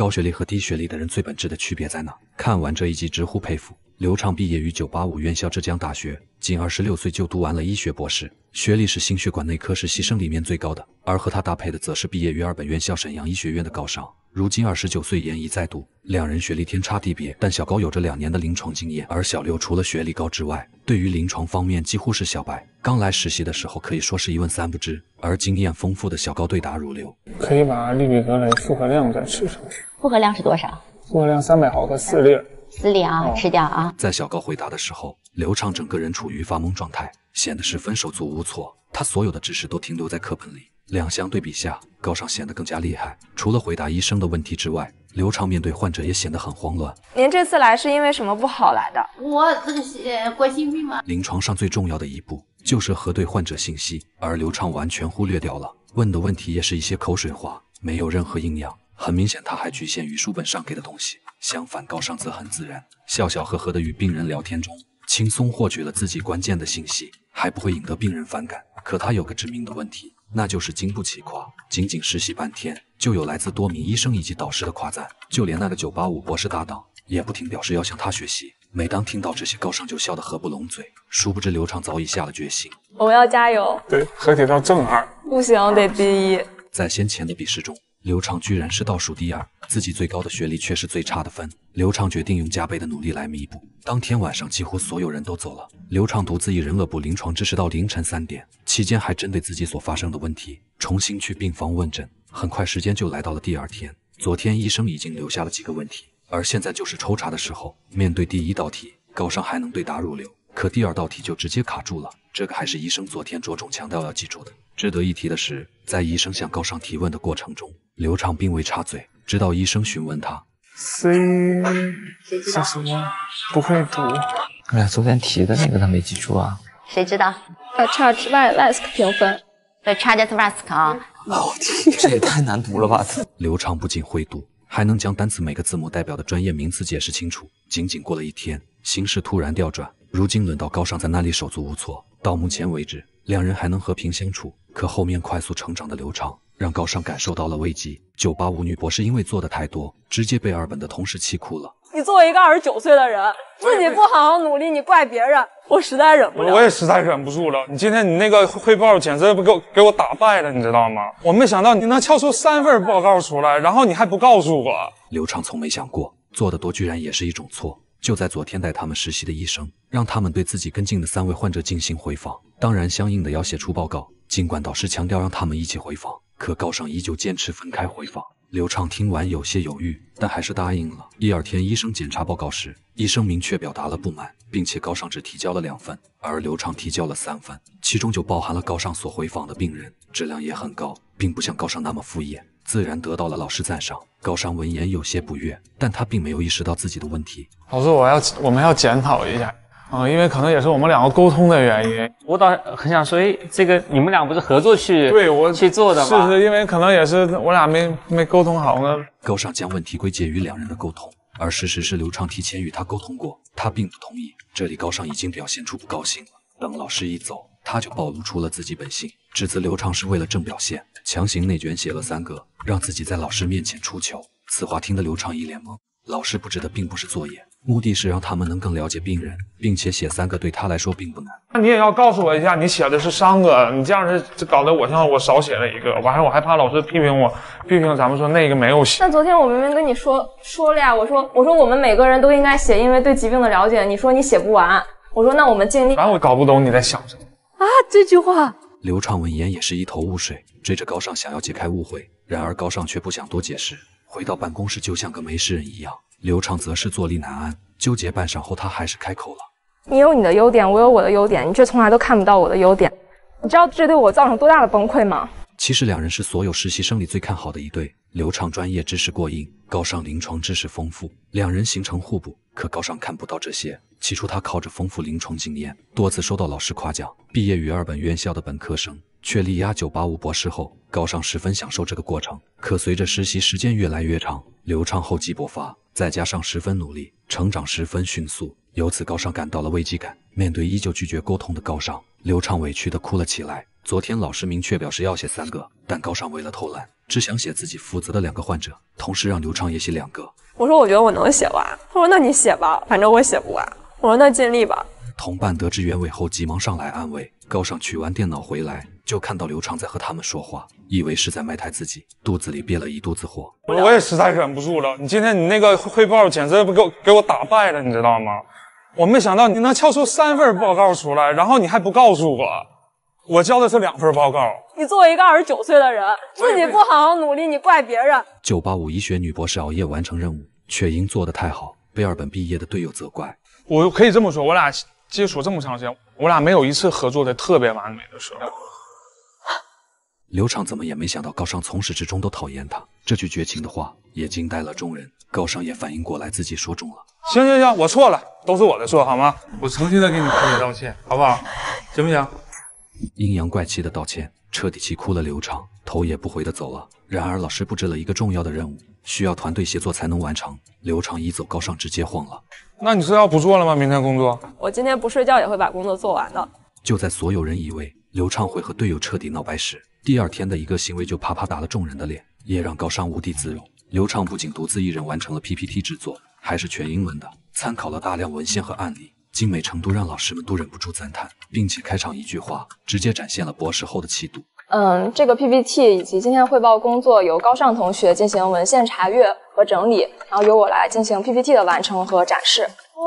高学历和低学历的人最本质的区别在哪？看完这一集直呼佩服。刘畅毕业于985院校浙江大学，仅26岁就读完了医学博士，学历是心血管内科实习生里面最高的。而和他搭配的则是毕业于2本院校沈阳医学院的高尚，如今29岁研一在读，两人学历天差地别，但小高有着2年的临床经验，而小刘除了学历高之外，对于临床方面几乎是小白。刚来实习的时候可以说是一问三不知，而经验丰富的小高对答如流。 可以把利比格雷复合量再吃上去。 复合量是多少？ 复合量300毫克4粒。 4粒啊，吃掉啊。 在小高回答的时候，刘畅整个人处于发懵状态，显得十分手足无措。他所有的知识都停留在课本里。两相对比下，高尚显得更加厉害。除了回答医生的问题之外，刘畅面对患者也显得很慌乱。 您这次来是因为什么不好来的？ 我这个是冠心病嘛。 临床上最重要的一步就是核对患者信息，而刘畅完全忽略掉了。问的问题也是一些口水话，没有任何营养。很明显，他还局限于书本上给的东西。相反，高尚则很自然，笑笑呵呵的与病人聊天中，轻松获取了自己关键的信息，还不会引得病人反感。可他有个致命的问题，那就是经不起夸。仅仅实习半天，就有来自多名医生以及导师的夸赞，就连那个985博士搭档也不停表示要向他学习。每当听到这些，高尚就笑得合不拢嘴。殊不知刘畅早已下了决心， 我们要加油。 对，合体到正2。 不行，得第1。 在先前的比试中，刘畅居然是倒数第2，自己最高的学历却是最差的分。刘畅决定用加倍的努力来弥补。当天晚上，几乎所有人都走了，刘畅独自一人恶补临床知识到凌晨3点，期间还针对自己所发生的问题重新去病房问诊。很快时间就来到了第2天，昨天医生已经留下了几个问题，而现在就是抽查的时候。面对第1道题，高尚还能对答如流，可第2道题就直接卡住了。这个还是医生昨天着重强调要记住的。值得一提的是，在医生向高尚提问的过程中，刘畅并未插嘴，直到医生询问他 C 是什么？不会读。 哎呀，昨天提的那个他没记住啊。 谁知道 ？Charge Vask 评分。 对 Charge Vask 啊。 哦天，这也太难读了吧！ 刘畅不仅会读，还能将单词每个字母代表的专业名词解释清楚。仅仅过了1天，形势突然调转，如今轮到高尚在那里手足无措。到目前为止，两人还能和平相处，可后面快速成长的刘畅让高尚感受到了危机。985女博士因为做的太多，直接被2本的同事气哭了。 你作为一个29岁的人，自己不好好努力，你怪别人，我实在忍不了。 我也实在忍不住了。你今天你那个汇报简直给我打败了，你知道吗？我没想到你能敲出3份报告出来，然后你还不告诉我。 刘畅从没想过做的多居然也是一种错。就在昨天带他们实习的医生让他们对自己跟进的3位患者进行回访，当然相应的要写出报告。尽管导师强调让他们一起回访，可高尚依旧坚持分开回访。刘畅听完有些犹豫，但还是答应了。第2天医生检查报告时，医生明确表达了不满，并且高尚只提交了2份，而刘畅提交了3份，其中就包含了高尚所回访的病人，质量也很高，并不像高尚那么敷衍，自然得到了老师赞赏。高尚闻言有些不悦，但他并没有意识到自己的问题。 老师，我们要检讨一下。因为可能也是我们2个沟通的原因。 我倒很想说，这个你们俩不是合作去做的吗？ 是因为可能也是我俩没沟通好呢。 高尚将问题归结于2人的沟通，而事实是刘畅提前与他沟通过，他并不同意。这里高尚已经表现出不高兴了。等老师一走，他就暴露出了自己本性，指责刘畅是为了正表现，强行内卷写了3个，让自己在老师面前出糗。此话听得刘畅一脸懵。老师布置的并不是作业，目的是让他们能更了解病人，并且写3个对他来说并不难。 那你也要告诉我一下，你写的是3个，你这样是搞得我像我少写了1个，完事我还怕老师批评咱们说那个没有写。 那昨天我明明跟你说了呀，我说我们每个人都应该写，因为对疾病的了解，你说你写不完，我说那我们尽力。 反正我搞不懂你在想什么啊，这句话。 刘畅闻言也是一头雾水，追着高尚想要解开误会，然而高尚却不想多解释，回到办公室就像个没事人一样。刘畅则是坐立难安，纠结半晌后，他还是开口了：“ 你有你的优点，我有我的优点，你却从来都看不到我的优点，你知道这对我造成多大的崩溃吗？” 其实2人是所有实习生里最看好的一对。刘畅专业知识过硬，高尚临床知识丰富，2人形成互补。可高尚看不到这些。起初他靠着丰富临床经验，多次收到老师夸奖，毕业于2本院校的本科生，却力压985博士后。高尚十分享受这个过程。可随着实习时间越来越长，刘畅厚积薄发，再加上十分努力，成长十分迅速。 由此高尚感到了危机感。面对依旧拒绝沟通的高尚，刘畅委屈地哭了起来。昨天老师明确表示要写3个，但高尚为了偷懒，只想写自己负责的2个患者，同时让刘畅也写2个。 我说我觉得我能写完，他说那你写吧，反正我写不完。我说那尽力吧。 同伴得知原委后急忙上来安慰。高尚取完电脑回来，就看到刘畅在和他们说话，以为是在埋汰自己，肚子里憋了一肚子火。 我也实在忍不住了，你今天你那个汇报简直给我打败了，你知道吗？我没想到你能撬出3份报告出来，然后你还不告诉我，我交的是2份报告。 你作为一个29岁的人，自己不好好努力，你怪别人。 985医学女博士熬夜完成任务，却因做得太好被2本毕业的队友责怪。 我可以这么说，我俩接触这么长时间，我俩没有一次合作的特别完美的时候。 刘畅怎么也没想到高尚从始至终都讨厌他，这句绝情的话也惊呆了众人。高尚也反应过来自己说中了。 行，我错了，都是我的错，好吗？我诚心的给你赔礼道歉，好不好？行不行？ 阴阳怪气的道歉，彻底气哭了刘畅，头也不回的走了。然而老师布置了一个重要的任务，需要团队协作才能完成。刘畅一走，高尚直接慌了。那你是要不做了吗？明天工作？ 我今天不睡觉也会把工作做完的。 就在所有人以为刘畅会和队友彻底闹掰时，第2天的一个行为就啪啪打了众人的脸，也让高尚无地自容。刘畅不仅独自一人完成了 PPT 制作，还是全英文的，参考了大量文献和案例，精美程度让老师们都忍不住赞叹，并且开场一句话直接展现了博士后的气度。 这个 PPT 以及今天汇报工作由高尚同学进行文献查阅和整理，然后由我来进行 PPT 的完成和展示。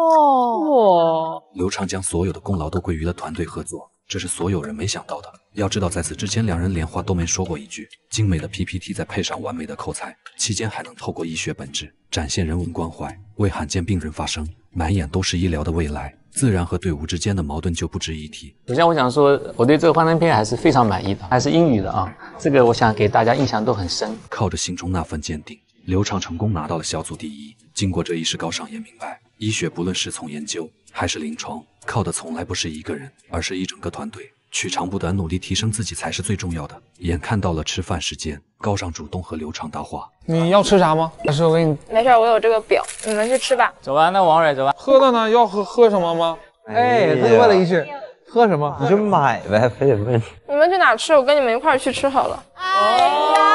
刘畅将所有的功劳都归于了团队合作，这是所有人没想到的。要知道在此之前2人连话都没说过一句，精美的 PPT 再配上完美的口才，期间还能透过医学本质展现人文关怀，为罕见病人发声，满眼都是医疗的未来，自然和队伍之间的矛盾就不值一提。 首先我想说，我对这个幻灯片还是非常满意的，还是英语的啊，这个我想给大家印象都很深。 靠着心中那份坚定，刘畅成功拿到了小组第1。经过这一事，高尚也明白，医学不论是从研究还是临床，靠的从来不是一个人，而是一整个团队。取长补短，努力提升自己才是最重要的。眼看到了吃饭时间，高尚主动和刘畅搭话：“ 你要吃啥吗？还是我给你？ 没事，我有这个表，你们去吃吧。 走吧，那王蕊走吧。 喝的呢？要喝什么吗？ 哎，他就问了一句，喝什么？你就买呗，非得问。 你们去哪吃？我跟你们一块儿去吃好了。哎呀！